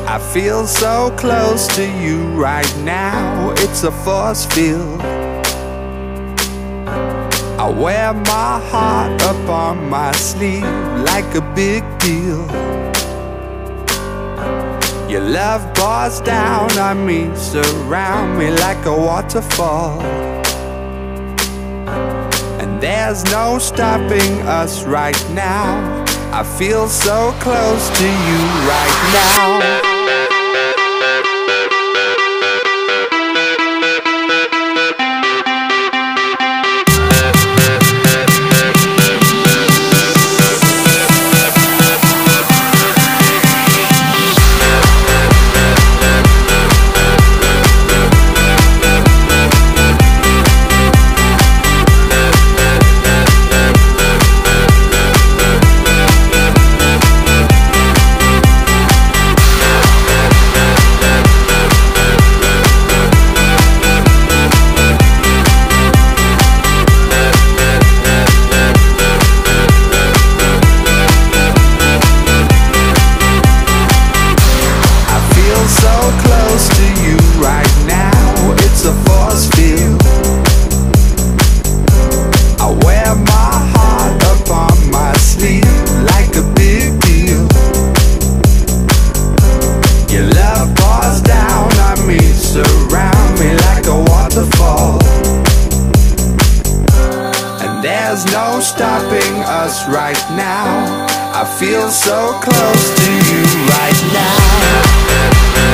I feel so close to you right now, it's a force field. I wear my heart up on my sleeve like a big deal. Your love pours down on me, surround me like a waterfall. And there's no stopping us right now. I feel so close to you right now. There's no stopping us right now. I feel so close to you right now.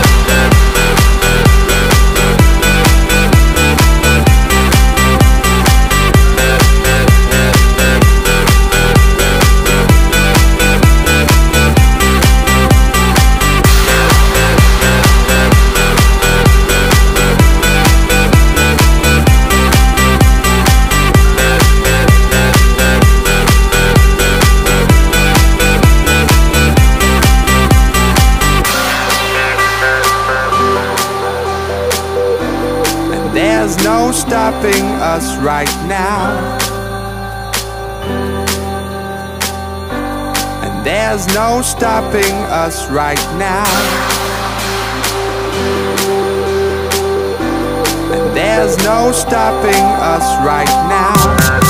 There's no stopping us right now. And there's no stopping us right now. And there's no stopping us right now.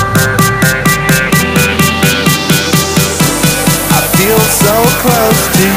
I feel so close to